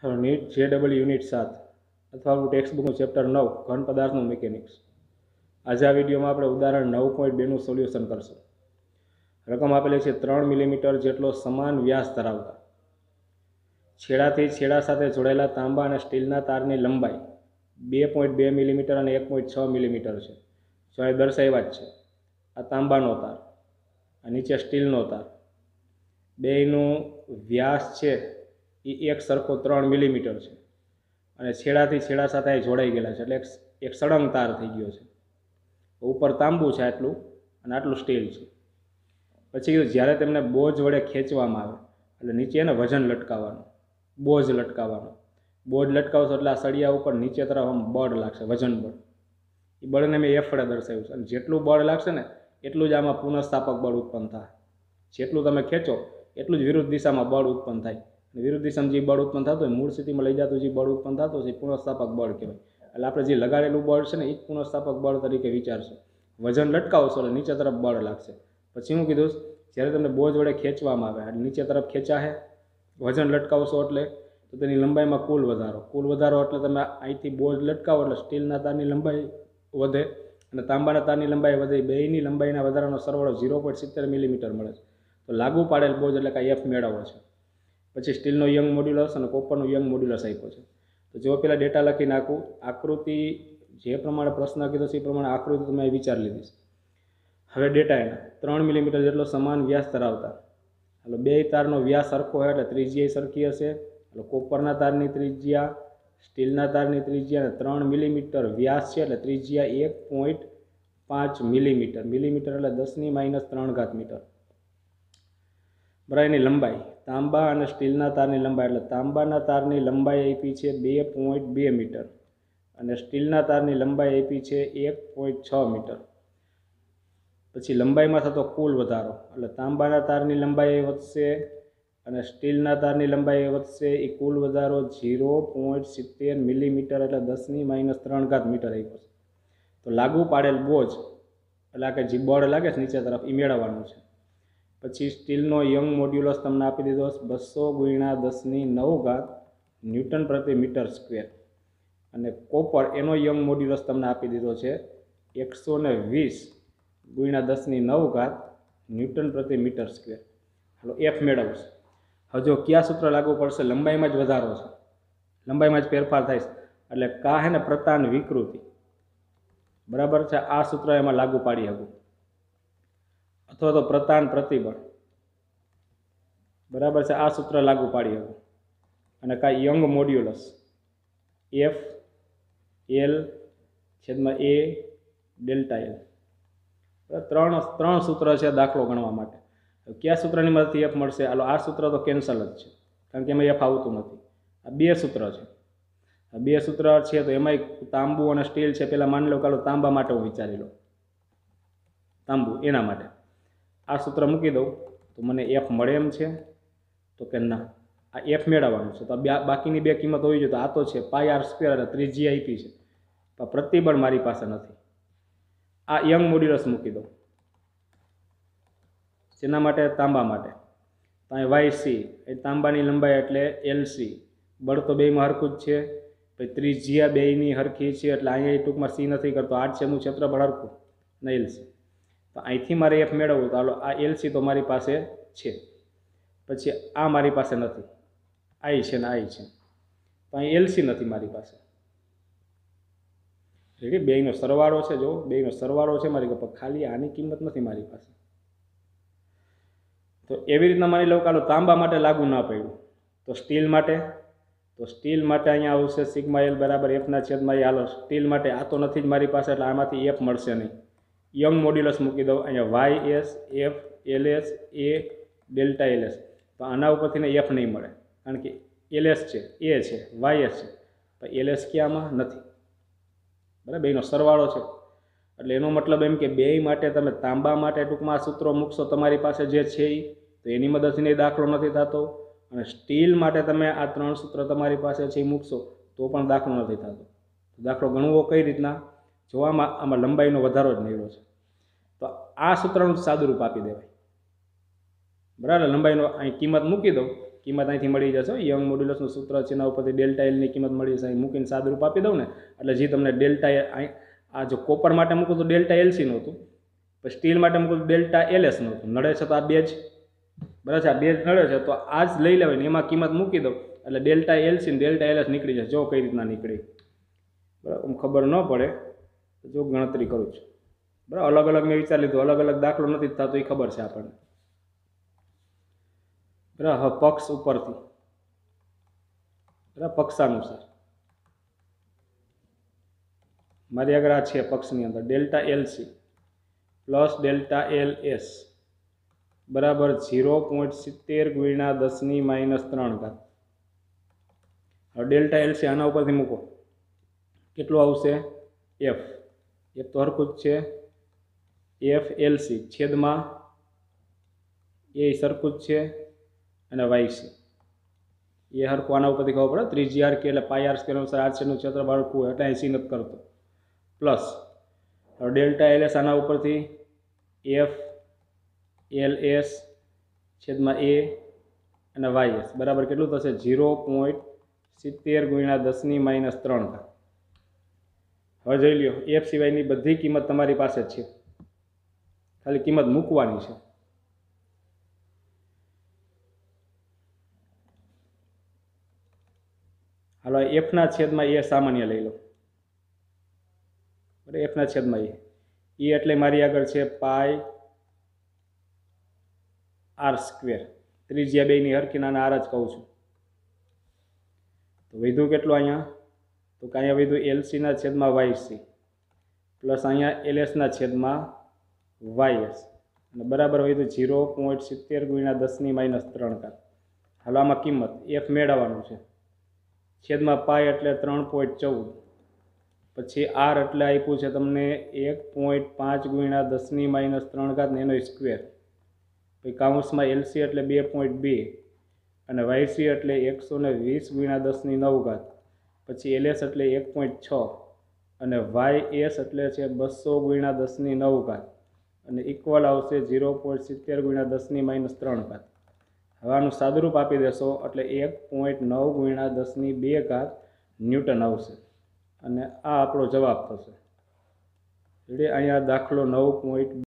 NEET JEE unit 7 અથવા આપણું ટેક્સ્ટબુકનું chapter 9 ઘન પદાર્થનું મિકેનિક્સ. આજે આ વિડીયોમાં આપણે ઉદાહરણ 9.2નું સોલ્યુશન કરશું. રકમ આપેલી છે 3 મિલીમીટર જેટલો સમાન વ્યાસ ધરાવતા છેડાથી છેડા સાથે જોડાયેલા તાંબા અને સ્ટીલના તારની લંબાઈ 2.2 મિલીમીટર અને 1.6 મિલીમીટર છે. જો એ દર્શાવ્યા જ છે. આ તાંબાનો તાર, આ નીચે સ્ટીલનો તાર, બેયનું વ્યાસ છે એ એક સરખો 3 મિલીમીટર છે અને છેડાથી છેડા સાથે જોડાઈ ગયેલા છે, એટલે એક સળંગ તાર થઈ ગયો છે. ઉપર તાંબુ છે આટલું અને આટલું સ્ટીલ છે. પછી જ્યારે તેમને બોજ વડે ખેંચવામાં આવે એટલે નીચે એને વજન લટકાવવાનું, બોજ લટકાવવાનો. બોજ લટકાવશો એટલે આ સળિયા ઉપર નીચે તરફ આમ બળ લાગશે, વજન બળ. એ બળને મેં F વડે દર્શાવ્યું છે અને જેટલું બળ લાગશે ને એટલું જ આમાં પુનઃસ્થાપક બળ ઉત્પન્ન થાય. જેટલું તમે ખેંચો એટલું જ વિરુદ્ધ દિશામાં બળ ઉત્પન્ન થાય. વિરુદ્ધ દિશામાં જે બળ ઉત્પન્ન થતું હોય, મૂળ સ્થિતિમાં લઈ જતું જે બળ ઉત્પન્ન થતું હોય એ પુનઃસ્થાપક બળ કહેવાય. એટલે આપણે જે લગાડેલું બળ છે ને એ જ પુનઃસ્થાપક બળ તરીકે વિચારશું. વજન લટકાવશો એટલે નીચે તરફ બળ લાગશે. પછી હું કીધું, જ્યારે તમને બોજ વડે ખેંચવામાં આવે એટલે નીચે તરફ ખેંચાશે. વજન લટકાવશો એટલે તો તેની લંબાઈમાં કુલ વધારો એટલે તમે અહીંથી બોજ લટકાવો એટલે સ્ટીલના તારની લંબાઈ વધે અને તાંબાના તારની લંબાઈ વધે. બેયની લંબાઈના વધારાનો સરવાળો 0.70 મિલીમીટર મળે છે. તો લાગુ પાડેલ બોજ એટલે કે F મેળવવો છે. પછી સ્ટીલનો યંગ મોડ્યુલસ અને કોપરનું યંગ મોડ્યુલસ આપ્યો છે. તો જો પહેલાં ડેટા લખી નાખું, આકૃતિ જે પ્રમાણે પ્રશ્ન કીધો છે એ પ્રમાણે આકૃતિ તમે વિચારી લીધી છે. હવે ડેટા એના 3 મિલીમીટર જેટલો સમાન વ્યાસ ધરાવતા, એટલે બે તારનો વ્યાસ સરખો હોય એટલે ત્રિજ્યા સરખી હશે. એટલે કોપરના તારની ત્રિજ્યા, સ્ટીલના તારની ત્રિજ્યા અને 3 મિલીમીટર વ્યાસ છે એટલે ત્રિજ્યા 1.5 મિલીમીટર. મિલીમીટર એટલે 10⁻³ મીટર. બરાબર. એની લંબાઈ, તાંબા અને સ્ટીલના તારની લંબાઈ, એટલે તાંબાના તારની લંબાઈ આપી છે 2.2 મીટર અને સ્ટીલના તારની લંબાઈ આપી છે 1.6 મીટર. પછી લંબાઈમાં થતો કુલ વધારો, એટલે તાંબાના તારની લંબાઈ વધશે અને સ્ટીલના તારની લંબાઈ વધશે. એ કુલ વધારો 0.70 મિલીમીટર એટલે 10⁻³ મીટર આપ્યો છે. તો લાગુ પાડેલ બોજ એટલે કે જે બળ લાગે છે નીચે તરફ એ મેળવવાનું છે. પછી સ્ટીલનો યંગ મોડ્યુલસ તમને આપી દીધો 200 × 10⁹ ન્યૂટન પ્રતિ મીટર સ્ક્વેર અને કોપર એનો યંગ મોડ્યુલસ તમને આપી દીધો છે 120 × 10⁹ ન્યૂટન પ્રતિ મીટર સ્ક્વેર. હાલો F મેળવશે. હવે જો કયા સૂત્ર લાગુ પડશે? લંબાઈમાં જ વધારો છે, લંબાઈમાં જ ફેરફાર થાય છે એટલે કા હે ને પ્રતાન વિકૃતિ. બરાબર છે. આ સૂત્ર એમાં લાગુ પાડી શકું, અથવા તો પ્રતાન પ્રતિબળ. બરાબર છે. આ સૂત્ર લાગુ પાડી શકું અને કાંઈ young modulus F L/A ΔL. ત્રણ સૂત્ર છે દાખલો ગણવા માટે. કયા સૂત્રની મદદથી F મળશે? હાલો આ સૂત્ર તો કેન્સલ જ છે કારણ કે એમાં F આવતું નથી. આ બે સૂત્ર છે. આ બે સૂત્ર છે તો એમાંય તાંબુ અને સ્ટીલ છે. પહેલાં માની લો, કાલો તાંબા માટે હું વિચારી લો, તાંબુ એના માટે આ સૂત્ર મૂકી દઉં તો મને F મળે એમ છે? તો કે ના, આ F મેળવવાનું છે. તો બાકીની બે કિંમત હોવી જોઈએ. તો આ તો છે πr² અને ત્રિજ્યા આપી છે, પણ પ્રતિબળ મારી પાસે નથી. આ યંગ મોડ્યુલસ મૂકી દો. જેના માટે? તાંબા માટે. તો અહીં YC એ તાંબાની લંબાઈ એટલે LC. બળ તો બેમાં હરખું જ છે. પછી ત્રિજ્યા બેયની હરખી છે એટલે અહીંયા ટૂંકમાં C નથી કરતો. 8 છેદનું ક્ષેત્રફળ હરખું ને LC. તો અહીંથી મારે F મેળવવું તો હાલો આ LC તો મારી પાસે છે, પછી આ મારી પાસે નથી, I છે ને I છે. તો અહીં LC નથી મારી પાસે. એટલે બેયનો સરવાળો છે. જો બેયનો સરવાળો છે મારી પાસે, ખાલી આની કિંમત નથી મારી પાસે. તો એવી રીતના માની લો, કાલો તાંબા માટે લાગુ ના પડ્યું તો સ્ટીલ માટે? તો સ્ટીલ માટે અહીંયા આવશે σl બરાબર F/A. હાલો સ્ટીલ માટે આ તો નથી જ મારી પાસે એટલે આમાંથી F મળશે નહીં. યંગ મોડ્યુલસ મૂકી દઉં અહીંયા YS F LS A ΔLS. તો આના ઉપરથી ને F નહીં મળે કારણ કે LS છે, A છે, YS છે, પણ LS ક્યાંમાં નથી. બરાબર. બેયનો સરવાળો છે એટલે એનો મતલબ એમ કે બેય માટે તમે તાંબા માટે ટૂંકમાં સૂત્રો મૂકશો તમારી પાસે જે છે એ, તો એની મદદથી દાખલો નથી થતો. અને સ્ટીલ માટે તમે આ 3 સૂત્ર તમારી પાસે છે એ મૂકશો તો પણ દાખલો નથી થતો. દાખલો ગણવો કઈ રીતના? જોવામાં આમાં લંબાઈનો વધારો જ નીકળ્યો છે તો આ સૂત્રનું સાદુરૂપ આપી દેવાય. બરાબર. લંબાઈનો અહીં કિંમત મૂકી દઉં કિંમત અહીંથી મળી જશે યંગ મોડ્યુલસનું સૂત્ર છે એના ઉપરથી ડેલ્ટા એલની કિંમત મળી જશે અહીં મૂકીને સાદુરૂપ આપી દઉં ને એટલે જે તમને ડેલ્ટા આ જો કોપર માટે મૂકું તો ડેલ્ટા એલસી નહોતું, પછી સ્ટીલ માટે મૂકું તો ડેલ્ટા એલએસ નહોતું, નડે છે તો આ બે જ બરાબર છે, આ બે જ નડે છે તો આ જ લઈ લેવાય ને એમાં કિંમત મૂકી દઉં એટલે ડેલ્ટા એલસી ને ડેલ્ટા એલએસ નીકળી જશે. જો કઈ રીતના નીકળી બરાબર ખબર ન પડે તો જો ગણતરી કરું છું બરાબર. અલગ અલગ મેં વિચારી લીધું, અલગ અલગ દાખલો નથી થતો એ ખબર છે આપણને બરાબર. હવે પક્ષ ઉપરથી બરાબર પક્ષાનુસાર મારી આગળ આ છે પક્ષની અંદર delta LC plus delta LS બરાબર 0.70 ગુણ્યા 10⁻³ હવે ડેલ્ટા એલસી આના ઉપરથી મૂકો કેટલું આવશે એફ, એફ તો હરખું જ છે એફ એલસી છેદમાં એ સરખું જ છે અને વાયસી એ હરખું આના ઉપરથી ખબર પડે ત્રીજી આર કે એટલે પાઈ આર સ્ક્વેર અનુસાર આરસીનું ક્ષેત્રફળ હરખું હોય એટલે એસી નથી કરતો પ્લસ હવે ડેલ્ટા એલએસ આના ઉપરથી એફ એલએસ છેદમાં એ અને વાયએસ બરાબર કેટલું થશે 0.70 ગુણ્યા 10⁻³. હવે જોઈ લ્યો એફ સિવાયની બધી કિંમત તમારી પાસે જ છે, ખાલી કિંમત મૂકવાની છે. હાલો એફના છેદમાં એ સામાન્ય લઈ લો બરાબર. એફના છેદમાં એ એટલે મારી આગળ છે પાઈ આર સ્ક્વેર, ત્રિજ્યા બેની હરખી નાના આર જ કહું છું. તો વધ્યું કેટલું અહીંયા તો કે અહીંયા વધ્યું એલસીના છેદમાં વાયસી પ્લસ અહીંયા એલએસના છેદમાં વાયએસ અને બરાબર વધ્યું 0.70 ગુણ્યા 10⁻³. હાલો આમાં કિંમત એફ મેળવવાનું છે છેદમાં પાઈ એટલે 3.14 પછી આર એટલે આપ્યું છે તમને 1.5 ગુણ્યા 10⁻³ ને એનો સ્ક્વેર, પછી કાઉન્સમાં એલસી એટલે 2.2 અને વાયસી એટલે 120 ગુણ્યા 10⁹, પછી એલએસ એટલે 1.6 અને વાયએસ એટલે છે 200 ગુણ્યા 10⁹ અને ઇક્વલ આવશે 0.70 ગુણ્યા 10⁻³. હવે આનું સાદુરૂપ આપી દેશો એટલે 1.9 ગુણ્યા 10⁵ ન્યૂટન આવશે અને આ આપણો જવાબ થશે. એટલે અહીંયા દાખલો 9.